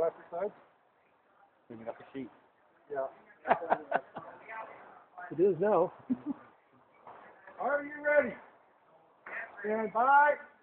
exercise? Cleaning up the sheet. Yeah. It is now. Are you ready? Stand by.